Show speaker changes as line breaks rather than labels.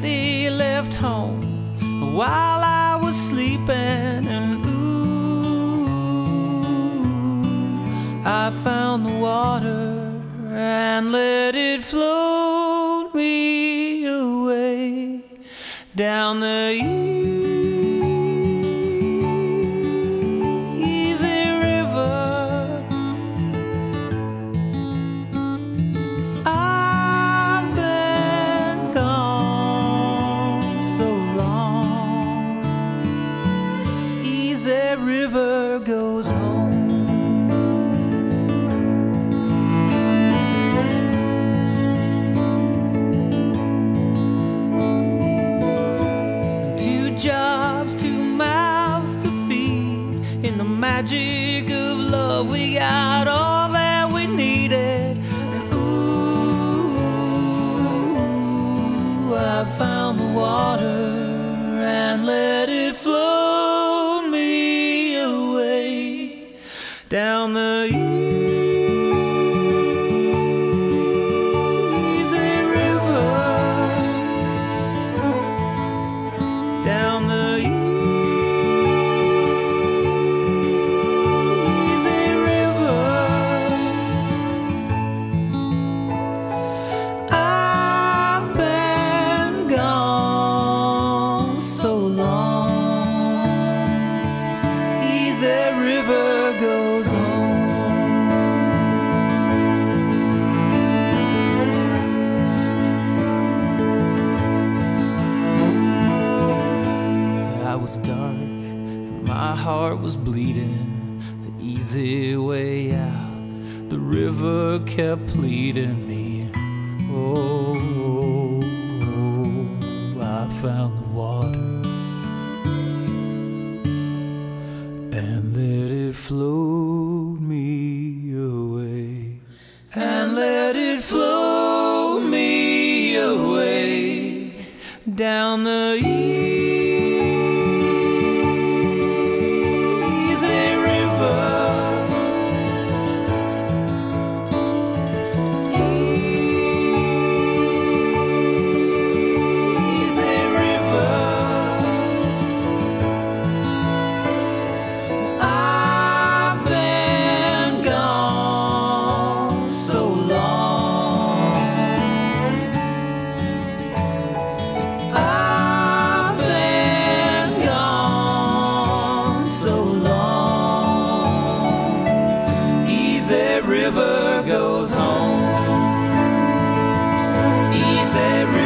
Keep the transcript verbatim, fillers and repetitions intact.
daddy left home while I was sleeping, and ooh, I found the water and let it float me away down the easy river. I've been gone so long. Easy river goes home. Jobs, two mouths to feed. In the magic of love, we got all that we needed. And ooh, I found the water and let it float me away down the easy river. Down the easy river. I've been gone so long. Easy river goes home. I was dark, my heart was bleeding. The easy way out, the river kept pleading me. Oh, oh, oh, I found the water and let it float me away, and let it float me away down the river goes home. Easy river.